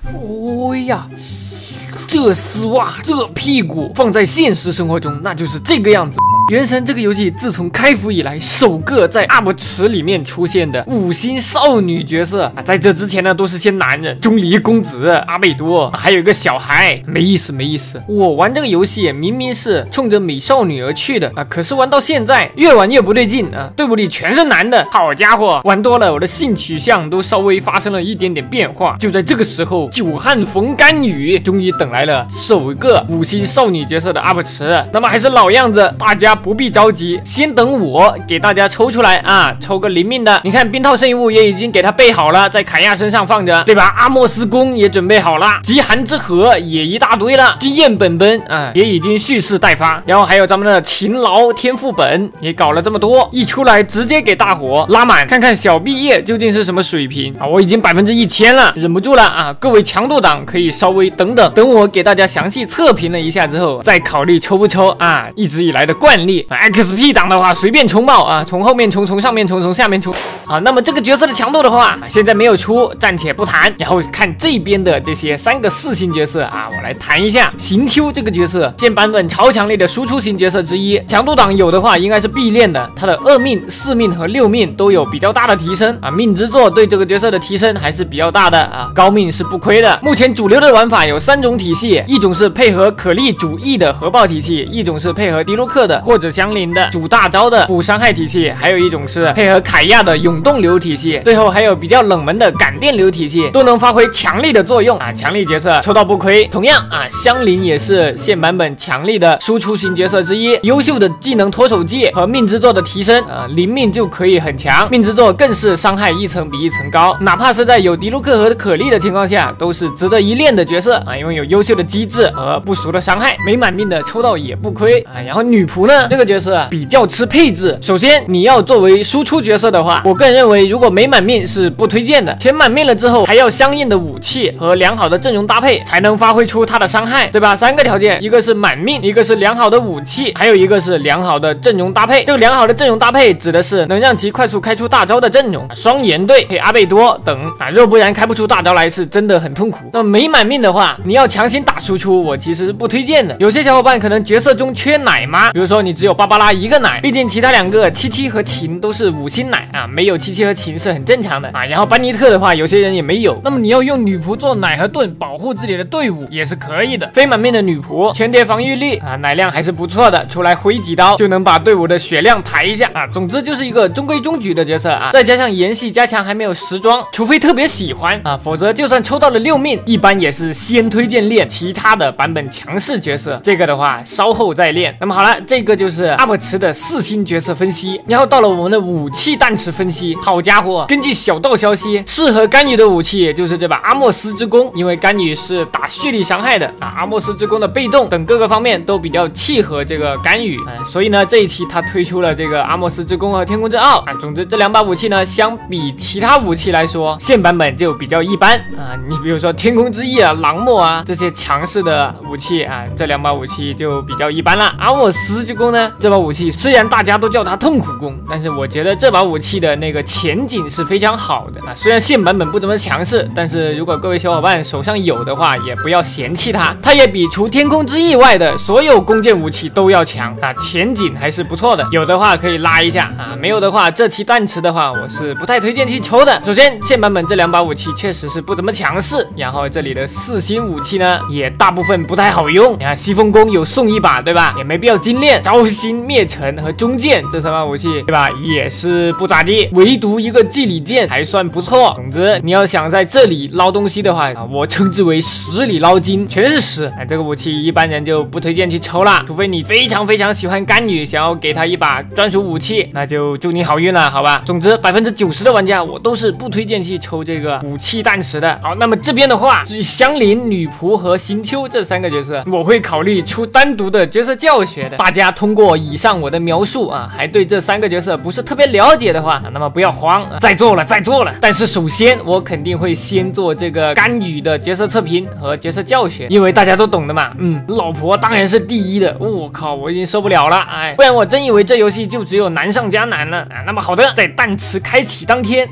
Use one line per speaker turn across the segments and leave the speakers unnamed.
哦呀，这丝袜，这屁股，放在现实生活中那就是这个样子。原神这个游戏自从开服以来，首个在 UP 池里面出现的5星少女角色啊，在这之前呢都是些男人，钟离公子、阿贝多，还有一个小孩，没意思没意思。我玩这个游戏明明是冲着美少女而去的啊，可是玩到现在越玩越不对劲啊，队伍里全是男的，好家伙，玩多了我的性取向都稍微发生了一点点变化。就在这个时候，久旱逢甘雨，终于等来了首个5星少女角色的 UP 池。那么还是老样子，大家不必着急，先等我给大家抽出来啊，抽个灵命的。你看冰套圣遗物也已经给他备好了，在凯亚身上放着，对吧？阿莫斯弓也准备好了，极寒之河也一大堆了，经验本本啊也已经蓄势待发，然后还有咱们的勤劳天赋本也搞了这么多，一出来直接给大伙拉满，看看小毕业究竟是什么水平啊！我已经1000%了，忍不住了啊！各位强度党可以稍微等我给大家详细测评了一下之后，再考虑抽不抽啊！一直以来的惯例。XP 档的话随便冲爆啊，从后面冲，从上面冲，从下面冲啊。那么这个角色的强度的话，现在没有出，暂且不谈。然后看这边的这些3个4星角色啊，我来谈一下。行秋这个角色，现版本超强力的输出型角色之一，强度档有的话应该是必练的，他的2命、4命和6命都有比较大的提升啊。命之作对这个角色的提升还是比较大的啊，高命是不亏的。目前主流的玩法有3种体系，一种是配合可莉主义的核爆体系，一种是配合迪卢克的或者相邻的主大招的补伤害体系，还有一种是配合凯亚的永动流体系，最后还有比较冷门的感电流体系，都能发挥强力的作用啊！强力角色抽到不亏。同样啊，香菱也是现版本强力的输出型角色之一，优秀的技能脱手技和命之作的提升啊，0命就可以很强，命之作更是伤害一层比一层高，哪怕是在有迪卢克和可莉的情况下，都是值得一练的角色啊，因为有优秀的机制和不俗的伤害，没满命的抽到也不亏啊。然后女仆呢，这个角色比较吃配置。首先你要作为输出角色的话，我个人认为如果没满命是不推荐的，且满命了之后还要相应的武器和良好的阵容搭配，才能发挥出它的伤害，对吧？3个条件，一个是满命，一个是良好的武器，还有一个是良好的阵容搭配。这个良好的阵容搭配指的是能让其快速开出大招的阵容，双岩队配阿贝多等啊，若不然开不出大招来是真的很痛苦。那么没满命的话，你要强行打输出，我其实是不推荐的。有些小伙伴可能角色中缺奶妈，比如说你只有芭芭拉1个奶，毕竟其他2个77和琴都是5星奶啊，没有77和琴是很正常的啊。然后班尼特的话，有些人也没有，那么你要用女仆做奶和盾保护自己的队伍也是可以的。非满命的女仆，全碟防御力啊，奶量还是不错的，出来挥几刀就能把队伍的血量抬一下啊。总之就是一个中规中矩的角色啊，再加上延续加强还没有时装，除非特别喜欢啊，否则就算抽到了6命，一般也是先推荐练其他的版本强势角色，这个的话稍后再练。那么好了，这个就是UP池的4星角色分析，然后到了我们的武器弹池分析。好家伙，根据小道消息，适合甘雨的武器就是这把阿莫斯之弓，因为甘雨是打蓄力伤害的啊，阿莫斯之弓的被动等各个方面都比较契合这个甘雨啊，所以呢这一期他推出了这个阿莫斯之弓和天空之傲啊。总之这2把武器呢，相比其他武器来说，现版本就比较一般啊。你比如说天空之翼啊、狼墨啊这些强势的武器啊，这2把武器就比较一般了。阿莫斯之弓呢，这把武器虽然大家都叫它痛苦弓，但是我觉得这把武器的那个前景是非常好的啊。虽然现版本不怎么强势，但是如果各位小伙伴手上有的话，也不要嫌弃它，它也比除天空之翼外的所有弓箭武器都要强啊，前景还是不错的。有的话可以拉一下啊，没有的话，这期弹池的话，我是不太推荐去抽的。首先，现版本这2把武器确实是不怎么强势，然后这里的4星武器呢，也大部分不太好用。你看西风弓有送一把，对吧？也没必要精炼。招星、灭尘和中剑这3把武器，对吧？也是不咋地，唯独一个祭礼剑还算不错。总之，你要想在这里捞东西的话啊，我称之为10里捞金，全是10。哎，这个武器一般人就不推荐去抽啦，除非你非常非常喜欢甘雨，想要给他一把专属武器，那就祝你好运了，好吧？总之，90%的玩家我都是不推荐去抽这个武器弹池的。好，那么这边的话，至于香菱、女仆和行秋这3个角色，我会考虑出单独的角色教学的。大家通过以上我的描述啊，还对这3个角色不是特别了解的话，那么不要慌啊，再做了。但是首先我肯定会先做这个甘雨的角色测评和角色教学，因为大家都懂的嘛。老婆当然是第一的。我靠，我已经受不了了，哎，不然我真以为这游戏就只有难上加难了啊。那么好的，在弹池开启当天啊，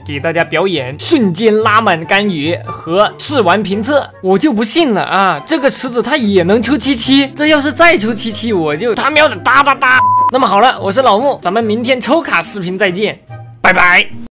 给大家表演瞬间拉满干鱼和试玩评测。我就不信了啊，这个池子它也能抽77，这要是再抽77，我就他喵的哒哒哒。那么好了，我是老木，咱们明天抽卡视频再见，拜拜。